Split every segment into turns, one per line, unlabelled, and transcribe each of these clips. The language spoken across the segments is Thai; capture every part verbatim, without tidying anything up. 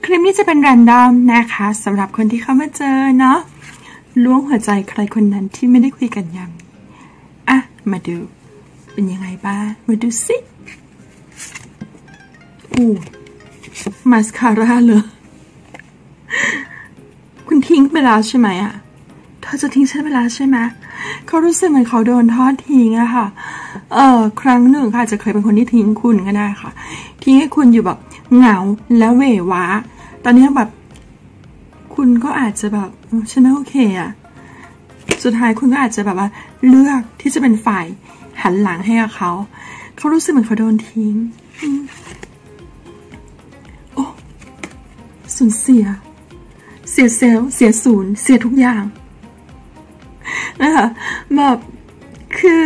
คลิปนี้จะเป็นแรนดอมนะคะสำหรับคนที่เข้ามาเจอเนาะล้วงหัวใจใครคนนั้นที่ไม่ได้คุยกันยังอ่ะมาดูเป็นยังไงบ้างมาดูสิอู้มาสคาร่าเลยคุณทิ้งไปแล้วใช่ไหมอ่ะเธอจะทิ้งฉันไปแล้วใช่ไหมเขารู้สึกเหมือนเขาโดนทอดทิ้งอะค่ะเออครั้งหนึ่งค่ะจะเคยเป็นคนที่ทิ้งคุณก็ได้ค่ะทิ้งให้คุณอยู่แบบเหงาและเหววะตอนนี้แบบคุณก็อาจจะแบบฉันไม่โอเคอะสุดท้ายคุณก็อาจจะแบบว่าเลือกที่จะเป็นฝ่ายหันหลังให้กับเขาเขารู้สึกเหมือนเขาโดนทิ้งโอ้สูญเสียเสียเซลล์เสียศูนย์เสียทุกอย่างนะคะแบบคือ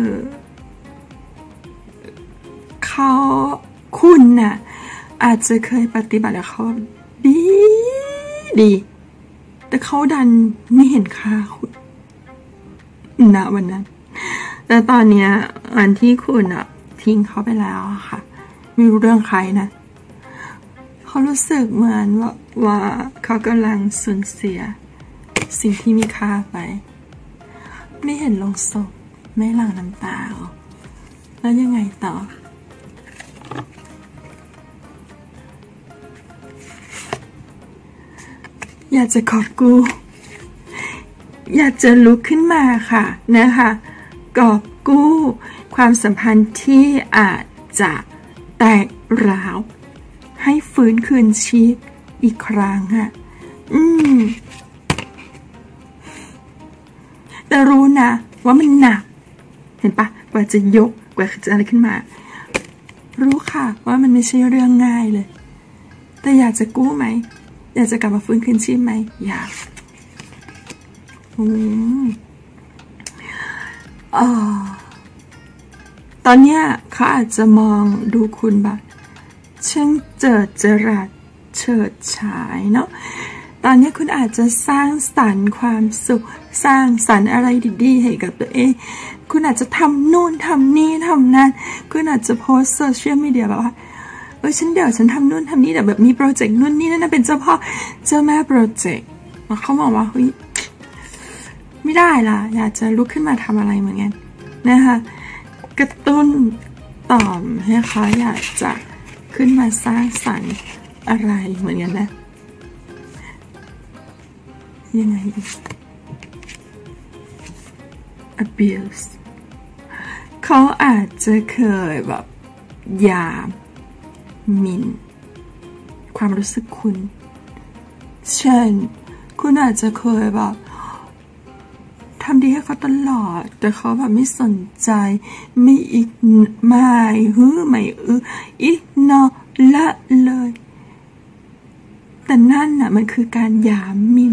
เขาคุณน่ะอาจจะเคยปฏิบัติกับเขาดีดีแต่เขาดันไม่เห็นค่าคุณณวันนั้นแต่ตอนเนี้ยอันที่คุณอ่ะทิ้งเขาไปแล้วค่ะไม่รู้เรื่องใครนะเขารู้สึกเหมือนว่าว่าเขากำลังสูญเสียสิ่งที่มีค่าไปไม่เห็นลงศพไม่หลั่งน้ำตาแล้วยังไงต่ออยากจะกอบกู้อยากจะลุกขึ้นมาค่ะนะคะกอบกู้ความสัมพันธ์ที่อาจจะแตกร้าวให้ฟื้นคืนชีพอีกครั้งค่ะอืมแต่รู้นะว่ามันหนักเห็นปะกว่าจะยกกว่าจะอะไรขึ้นมารู้ค่ะว่ามันไม่ใช่เรื่องง่ายเลยแต่อยากจะกู้ไหมอยากจะกลับมาฟื้นคืนชีพไหมอยากอืมอ๋อตอนเนี้ยเขาอาจจะมองดูคุณแบบช่างเจิดจรัสเฉิดฉายเนาะตอนนี้คุณอาจจะสร้างสรรค์ความสุขสร้างสรรค์อะไรดีๆให้กับตัวเองคุณอาจจะทำนู่นทำนี่ทำนั่นคุณอาจจะโพสโซเชียลมีเดียแบบว่าเออฉันเดี๋ยวฉันทำนู่นทำนี่แต่แบบมีโปรเจกต์นู่นนี่นั่นเป็นเจ้าพ่อเจ้าแม่โปรเจกต์เขาบอกว่าเฮ้ยไม่ได้ล่ะอยากจะลุกขึ้นมาทำอะไรเหมือนกันนะคะกระตุ้นต่อมให้เขาอยากจะขึ้นมาสร้างสรรค์อะไรเหมือนกันนะยังไง abuse เขาอาจจะเคยแบบหยามหมิ่นความรู้สึกคุณเช่นคุณอาจจะเคยแบบทำดีให้เขาตลอดแต่เขาแบบไม่สนใจไม่อีกไม่ฮือไม่อืออีกนอละเลยแต่นั่นน่ะมันคือการหยามหมิ่น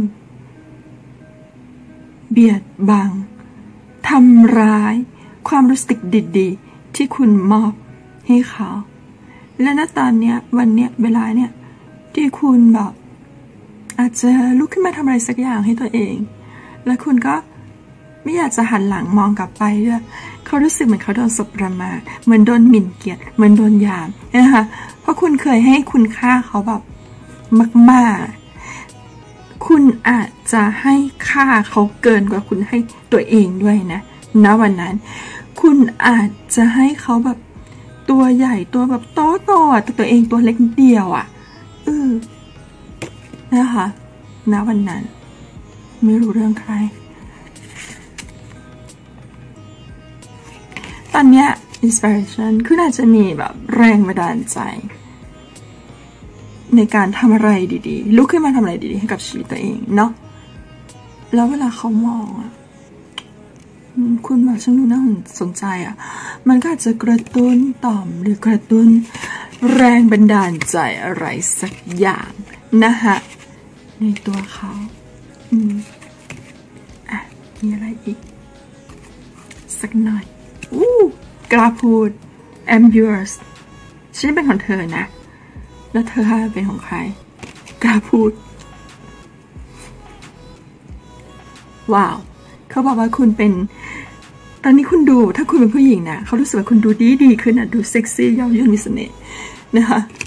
เบียดบังทำร้ายความรู้สึกดีๆที่คุณมอบให้เขาและณตอนเนี้ยวันเนี้ยเวลาเนี้ยที่คุณแบบอาจจะลุกขึ้นมาทำอะไรสักอย่างให้ตัวเองและคุณก็ไม่อยากจะหันหลังมองกลับไปด้วยเขารู้สึกเหมือนเขาโดนสบประมาทเหมือนโดนหมิ่นเกียรติเหมือนโดนหยามนะคะเพราะคุณเคยให้คุณค่าเขาแบบมากๆคุณอาจจะให้ค่าเขาเกินกว่าคุณให้ตัวเองด้วยนะณวันนั้นคุณอาจจะให้เขาแบบตัวใหญ่ตัวแบบโตโตแต่ตัวเองตัวเล็กเดียวอ่ะเออนะคะณวันนั้นไม่รู้เรื่องใครตอนเนี้ย inspiration คืออาจจะมีแบบแรงบันดาลใจในการทำอะไรดีๆลุกขึ้นมาทำอะไรดีๆให้กับชีวิตตัวเองเนาะแล้วเวลาเขามองอ่ะคุณแบบช่างดูน่าสนใจอ่ะมันก็อาจจะกระตุ้นต่อมหรือกระตุ้นแรงบันดาลใจอะไรสักอย่างนะคะในตัวเขาอืมอ่ะมีอะไรอีกสักหน่อยอู้กล้าพูด I'm yours ฉันเป็นของเธอนะแล้วเธอเป็นของใครกล้าพูดว้าวเขาบอกว่าคุณเป็นตอนนี้คุณดูถ้าคุณเป็นผู้หญิงนะเขารู้สึกว่าคุณดูดีดีขึ้นอ่ะดูเซ็กซี่เย้ายวนมีเสน่ห์นะคะ